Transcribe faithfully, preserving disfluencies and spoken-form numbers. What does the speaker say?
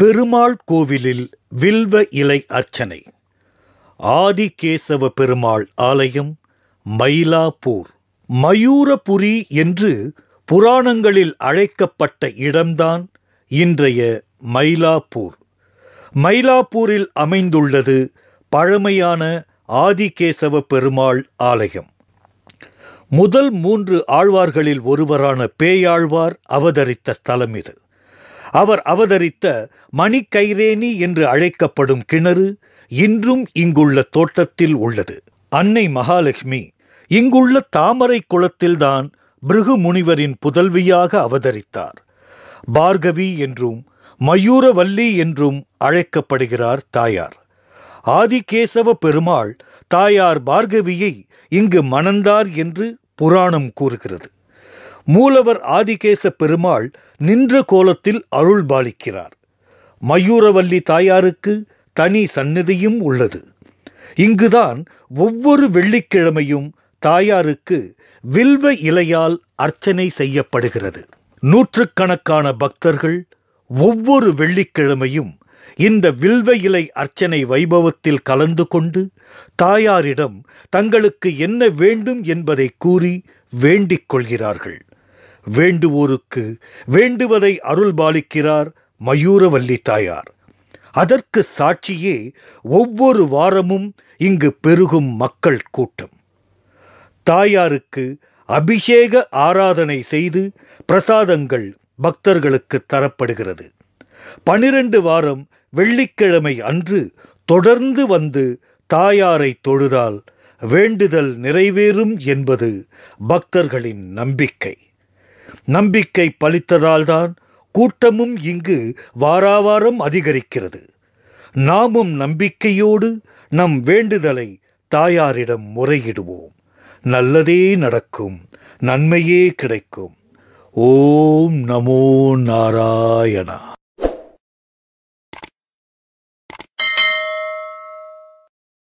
பெருமாள் கோவிலில் வில்வ இலை அர்ச்சனை. ஆதிகேசவ பெருமாள் ஆலயம், மயிலாப்பூர். மயூரபுரி என்று புராணங்களில் அழைக்கப்பட்ட இடம்தான் இன்றைய மயிலாப்பூர். மயிலாப்பூரில் அமைந்துள்ளது பழமையான ஆதிகேசவ பெருமாள் ஆலயம். முதல் மூன்று ஆழ்வார்களில் ஒருவரான பேயாழ்வார் அவதரித்த ஸ்தலம் இது. அவர் அவதரித்த மணிக்கைரேணி என்று அழைக்கப்படும் கிணறு இன்றும் இங்குள்ள தோட்டத்தில் உள்ளது. அன்னை மகாலட்சுமி இங்குள்ள தாமரை குளத்தில்தான் பிருகு முனிவரின் புதல்வியாக அவதரித்தார். பார்கவி என்றும் மயூரவல்லி என்றும் அழைக்கப்படுகிறார் தாயார். ஆதிகேசவ பெருமாள் தாயார் பார்கவியை இங்கு மணந்தார் என்று புராணம் கூறுகிறது. மூலவர் ஆதிகேச பெருமாள் நின்ற கோலத்தில் அருள் பாலிக்கிறார். மயூரவல்லி தாயாருக்கு தனி சந்நிதியும் உள்ளது. இங்குதான் ஒவ்வொரு வெள்ளிக்கிழமையும் தாயாருக்கு வில்வ இலையால் அர்ச்சனை செய்யப்படுகிறது. நூற்றுக்கணக்கான பக்தர்கள் ஒவ்வொரு வெள்ளிக்கிழமையும் இந்த வில்வ இலை அர்ச்சனை வைபவத்தில் கலந்து கொண்டு தாயாரிடம் தங்களுக்கு என்ன வேண்டும் என்பதை கூறி வேண்டிக் கொள்கிறார்கள். வேண்டுவோருக்கு வேண்டுவதை அருள் பாலிக்கிறார் மயூரவல்லி தாயார். அதற்கு சாட்சியே ஒவ்வொரு வாரமும் இங்கு பெருகும் மக்கள் கூட்டம். தாயாருக்கு அபிஷேக ஆராதனை செய்து பிரசாதங்கள் பக்தர்களுக்கு தரப்படுகிறது. பனிரெண்டு வாரம் வெள்ளிக்கிழமை அன்று தொடர்ந்து வந்து தாயாரை தொழுதால் வேண்டுதல் நிறைவேறும் என்பது பக்தர்களின் நம்பிக்கை. நம்பிக்கை பலித்ததால்தான் கூட்டமும் இங்கு வாராவாரம் அதிகரிக்கிறது. நாமும் நம்பிக்கையோடு நம் வேண்டுதலை தாயாரிடம் முறையிடுவோம். நல்லதே நடக்கும், நன்மையே கிடைக்கும். ஓம் நமோ நாராயணா.